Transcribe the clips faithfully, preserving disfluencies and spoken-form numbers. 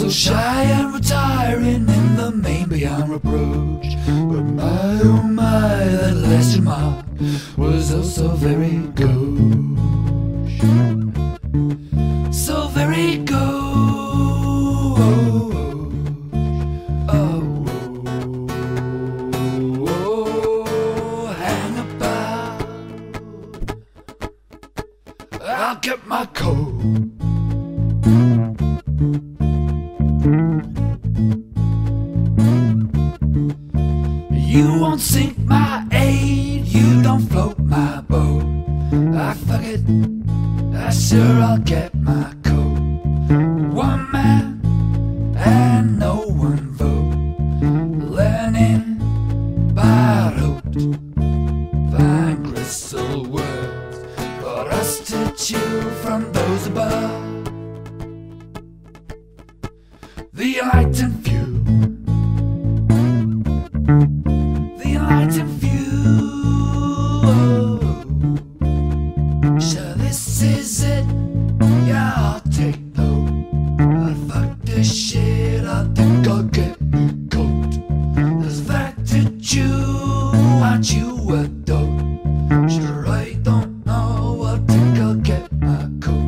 so shy and retiring in the main beyond reproach. But my oh my, that last remark was also very gauche, so very gauche. Oh, oh, oh, hang about, I'll get my coat. You won't sink my aid, you don't float my boat. I fuck it, I sure I'll get my coat. One man and no one vote, learning by rote, fine crystal words for us to chew from those above. The enlightened few, the enlightened few. So this is it, yeah, I'll take note. But fuck this shit, I think I'll get me coat. There's that to chew, aren't you a dope? Sure, I don't know, I think I'll get my coat.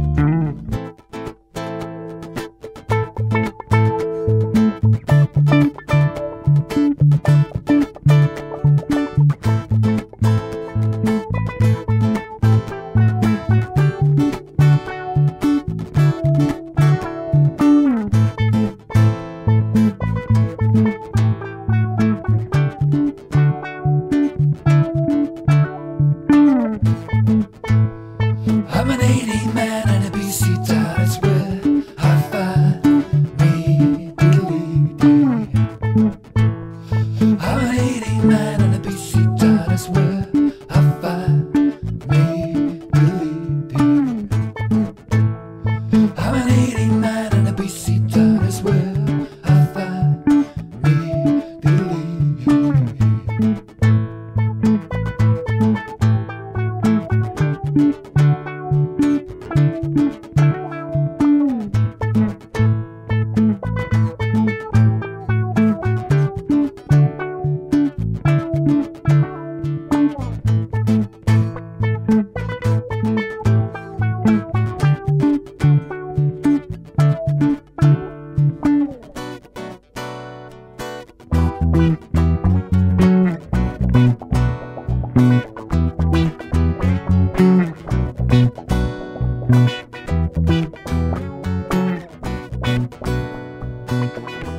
I'm an eighty man and a B C town, it's where I find me. I'm an eighty man and a B C town, it's where I find me. I'm an eighty man and a B C town, it's where I find me. Thank you.